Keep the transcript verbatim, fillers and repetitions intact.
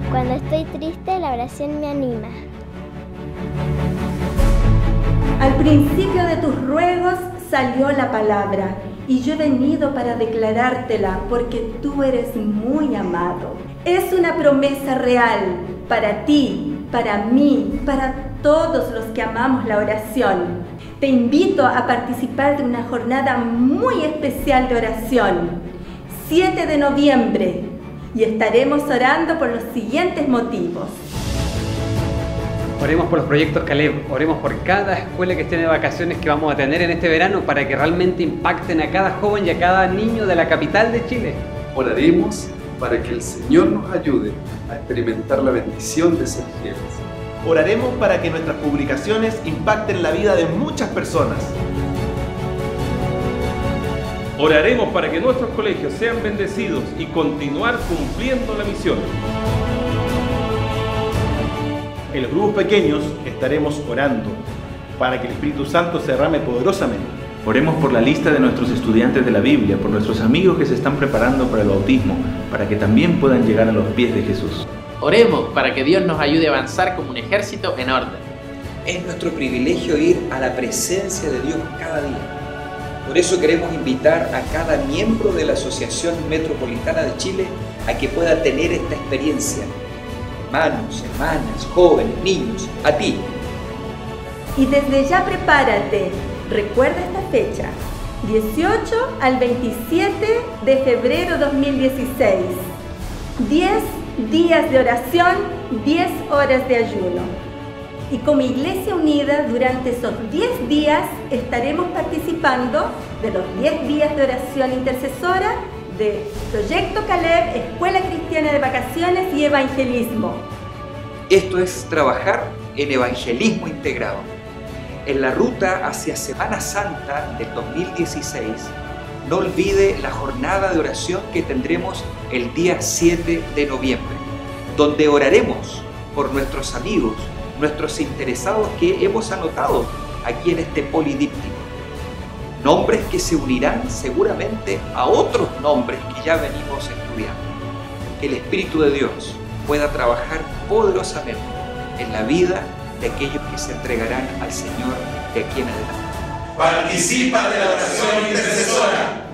Cuando estoy triste, la oración me anima. Al principio de tus ruegos salió la palabra, y yo he venido para declarártela porque tú eres muy amado. Es una promesa real para ti, para mí, para todos los que amamos la oración. Te invito a participar de una jornada muy especial de oración, siete de noviembre, y estaremos orando por los siguientes motivos. Oremos por los proyectos Caleb, oremos por cada escuela que esté de vacaciones que vamos a tener en este verano para que realmente impacten a cada joven y a cada niño de la capital de Chile. Oraremos para que el Señor nos ayude a experimentar la bendición de ser fieles. Oraremos para que nuestras publicaciones impacten la vida de muchas personas. Oraremos para que nuestros colegios sean bendecidos y continuar cumpliendo la misión. En los grupos pequeños estaremos orando para que el Espíritu Santo se derrame poderosamente. Oremos por la lista de nuestros estudiantes de la Biblia, por nuestros amigos que se están preparando para el bautismo, para que también puedan llegar a los pies de Jesús. Oremos para que Dios nos ayude a avanzar como un ejército en orden. Es nuestro privilegio ir a la presencia de Dios cada día. Por eso queremos invitar a cada miembro de la Asociación Metropolitana de Chile a que pueda tener esta experiencia. Hermanos, hermanas, jóvenes, niños, a ti. Y desde ya prepárate. Recuerda esta fecha, dieciocho al veintisiete de febrero dos mil dieciséis. diez días de oración, diez horas de ayuno. Y como Iglesia Unida, durante esos diez días estaremos participando de los diez días de oración intercesora de Proyecto Caleb, Escuela Cristiana de Vacaciones y Evangelismo. Esto es trabajar en evangelismo integrado. En la ruta hacia Semana Santa del dos mil dieciséis, no olvide la jornada de oración que tendremos el día siete de noviembre, donde oraremos por nuestros amigos, nuestros interesados que hemos anotado aquí en este polidíptico. Nombres que se unirán seguramente a otros nombres que ya venimos estudiando. Que el Espíritu de Dios pueda trabajar poderosamente en la vida de aquellos que se entregarán al Señor de aquí en adelante. Participa de la oración intercesora.